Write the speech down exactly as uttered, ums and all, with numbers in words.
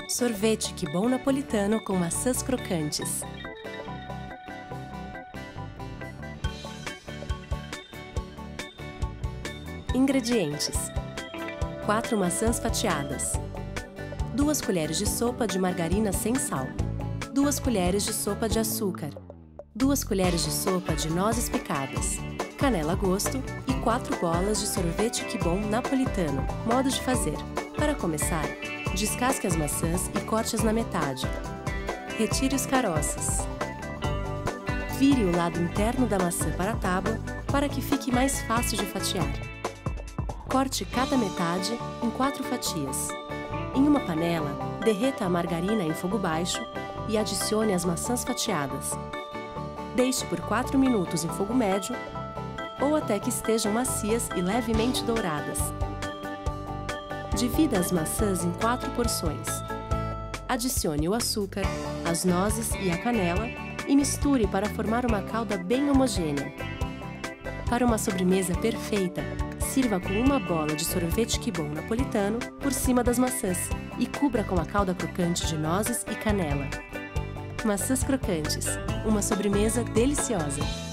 Sorvete Que Bom napolitano com maçãs crocantes. Ingredientes: quatro maçãs fatiadas, duas colheres de sopa de margarina sem sal, duas colheres de sopa de açúcar, duas colheres de sopa de nozes picadas, canela a gosto e quatro bolas de sorvete Que Bom napolitano. Modo de fazer: para começar, descasque as maçãs e corte-as na metade. Retire os caroços. Vire o lado interno da maçã para a tábua para que fique mais fácil de fatiar. Corte cada metade em quatro fatias. Em uma panela, derreta a margarina em fogo baixo e adicione as maçãs fatiadas. Deixe por quatro minutos em fogo médio ou até que estejam macias e levemente douradas. Divida as maçãs em quatro porções. Adicione o açúcar, as nozes e a canela e misture para formar uma calda bem homogênea. Para uma sobremesa perfeita, sirva com uma bola de sorvete Que Bom napolitano por cima das maçãs e cubra com a calda crocante de nozes e canela. Maçãs crocantes, uma sobremesa deliciosa!